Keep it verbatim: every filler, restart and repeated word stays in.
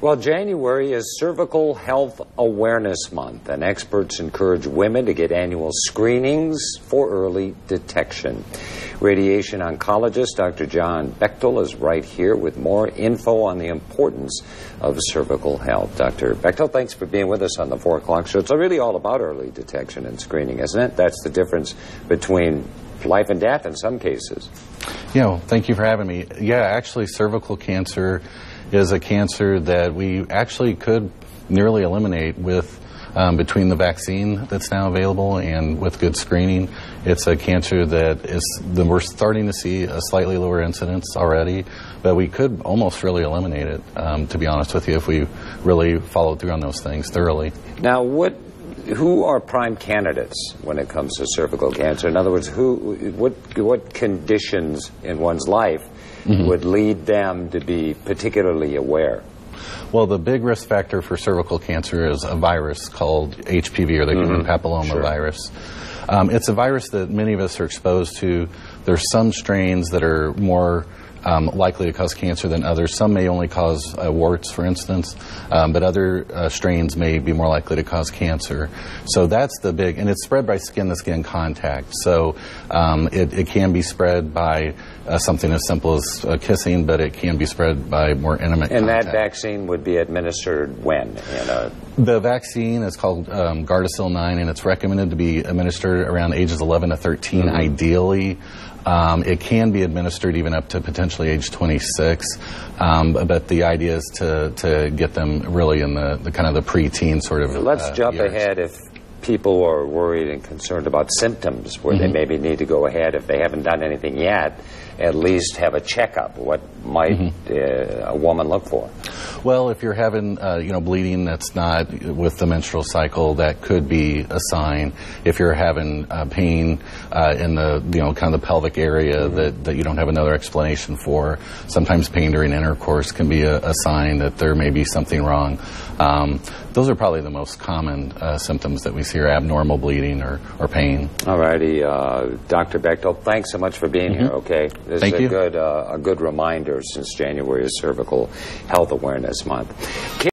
Well, January is Cervical Health Awareness Month, and experts encourage women to get annual screenings for early detection. Radiation oncologist Doctor John Bechtel is right here with more info on the importance of cervical health. Doctor Bechtel, thanks for being with us on the four o'clock show. It's really all about early detection and screening, isn't it? That's the difference between life and death in some cases. Yeah, well, thank you for having me. Yeah, actually, cervical cancer is a cancer that we actually could nearly eliminate with um, between the vaccine that's now available and with good screening. It's a cancer that is that we're starting to see a slightly lower incidence already, but we could almost really eliminate it, um, to be honest with you, if we really followed through on those things thoroughly. Now, what who are prime candidates when it comes to cervical cancer? In other words, who what what conditions in one's life Mm-hmm. would lead them to be particularly aware? Well, the big risk factor for cervical cancer is a virus called H P V, or the mm-hmm. human papilloma sure. virus. Um, it's a virus that many of us are exposed to. There's some strains that are more Um, likely to cause cancer than others. Some may only cause uh, warts, for instance, um, but other uh, strains may be more likely to cause cancer. So that's the big, and it's spread by skin-to-skin contact. So um, it, it can be spread by uh, something as simple as uh, kissing, but it can be spread by more intimate and contact. And that vaccine would be administered when? In a the vaccine is called um, Gardasil nine, and it's recommended to be administered around ages eleven to thirteen, mm-hmm. ideally. Um, it can be administered even up to potentially age twenty-six, um, but the idea is to, to get them really in the, the kind of the preteen sort of Let's uh, jump years. ahead if people are worried and concerned about symptoms where mm-hmm. they maybe need to go ahead. If they haven't done anything yet, at least have a checkup. What might mm-hmm. uh, a woman look for? Well, if you're having uh, you know bleeding that's not with the menstrual cycle, that could be a sign. If you're having uh, pain uh, in the you know kind of the pelvic area mm-hmm. that, that you don't have another explanation for, sometimes pain during intercourse can be a, a sign that there may be something wrong. Um, those are probably the most common uh, symptoms that we see, are abnormal bleeding or, or pain. All righty, uh, Doctor Bechtel, thanks so much for being mm-hmm. here. Okay, this Thank is a you. good uh, a good reminder since January is Cervical Health Awareness Month.